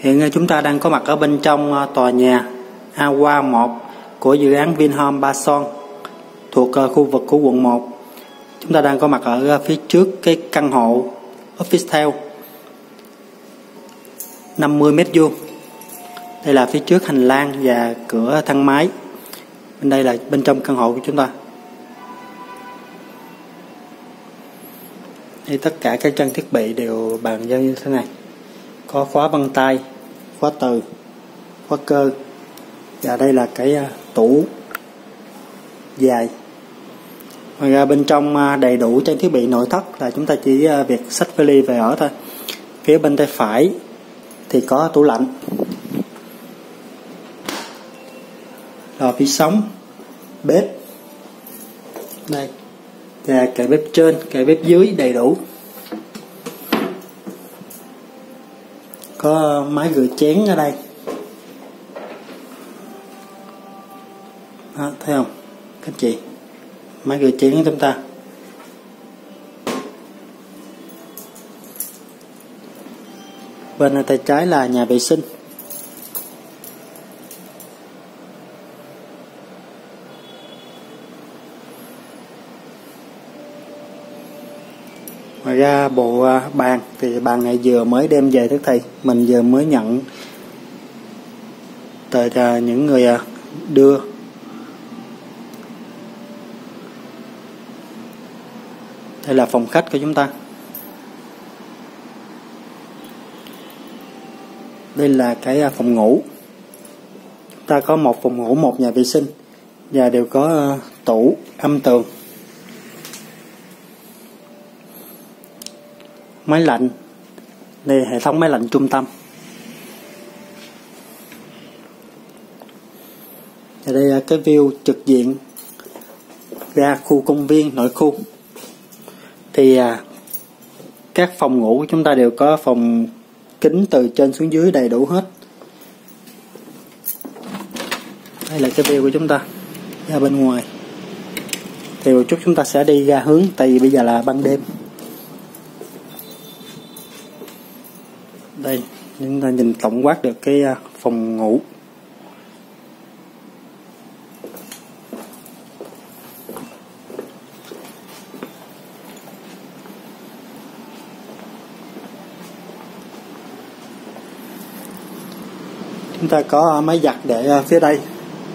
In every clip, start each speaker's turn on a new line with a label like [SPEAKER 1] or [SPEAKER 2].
[SPEAKER 1] Hiện chúng ta đang có mặt ở bên trong tòa nhà A-Qua 1 của dự án Vinhome Ba Son thuộc khu vực của quận 1. Chúng ta đang có mặt ở phía trước cái căn hộ Officetel 50 m². Đây là phía trước hành lang và cửa thang máy. Bên đây là bên trong căn hộ của chúng ta. Đây, tất cả các trang thiết bị đều bàn giao như thế này. Có khóa vân tay, khóa từ, khóa cơ. Và đây là cái tủ dài. Ngoài ra bên trong đầy đủ trang thiết bị nội thất, là chúng ta chỉ việc xách vali về ở thôi. Phía bên tay phải thì có tủ lạnh, lò vi sóng, bếp đây, và kệ bếp trên, kệ bếp dưới đầy đủ. Có máy rửa chén ở đây. Đó, thấy không các chị, máy rửa chén của chúng ta. Bên tay trái là nhà vệ sinh. Ngoài ra bộ bàn thì bàn này vừa mới đem về tức thì mình vừa mới nhận từ những người đưa. Đây là phòng khách của chúng ta. Đây là cái phòng ngủ. Chúng ta có một phòng ngủ, một nhà vệ sinh và đều có tủ, âm tường. Máy lạnh. Đây là hệ thống máy lạnh trung tâm. Và đây là cái view trực diện ra khu công viên nội khu. Thì các phòng ngủ của chúng ta đều có phòng kính từ trên xuống dưới đầy đủ hết. Đây là cái view của chúng ta ra bên ngoài. Thì một chút chúng ta sẽ đi ra hướng, tại vì bây giờ là ban đêm. Đây, chúng ta nhìn tổng quát được cái phòng ngủ. Chúng ta có máy giặt để phía đây.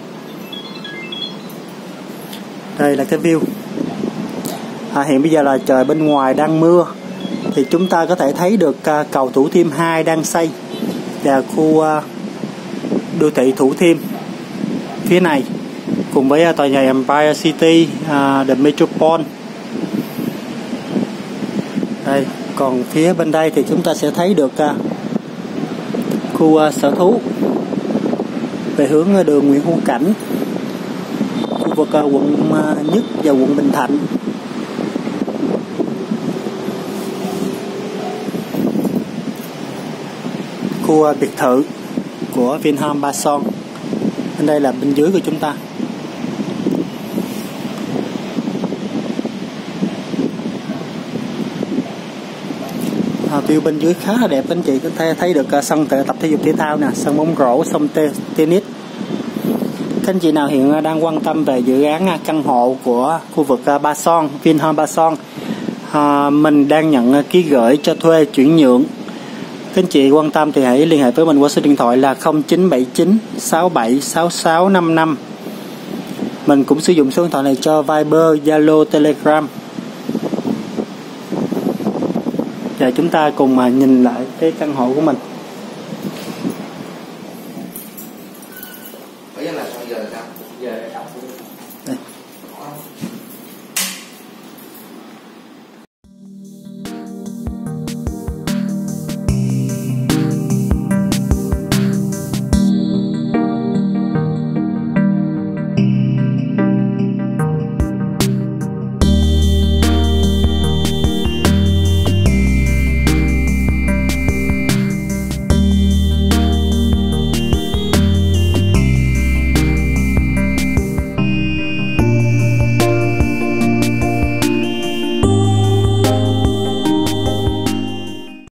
[SPEAKER 1] Đây là cái view. Hiện bây giờ là trời bên ngoài đang mưa, thì chúng ta có thể thấy được cầu Thủ Thiêm 2 đang xây và khu đô thị Thủ Thiêm phía này, cùng với tòa nhà Empire City, The Metropole. Đây, còn phía bên đây thì chúng ta sẽ thấy được khu sở thú về hướng đường Nguyễn Hữu Cảnh, khu vực quận Nhất và quận Bình Thạnh. Khu biệt thự của Vinhome Ba Son. Bên đây là bên dưới của chúng ta. View bên dưới khá là đẹp anh chị, có thể thấy được sân tập thể dục thể thao nè, sân bóng rổ, sân tennis. Các anh chị nào hiện đang quan tâm về dự án căn hộ của khu vực Ba Son, Vinhome Ba Son, mình đang nhận ký gửi cho thuê chuyển nhượng. Các anh chị quan tâm thì hãy liên hệ với mình qua số điện thoại là 0979 67 66 55. Mình cũng sử dụng số điện thoại này cho Viber, Zalo, Telegram. Và chúng ta cùng nhìn lại cái căn hộ của mình.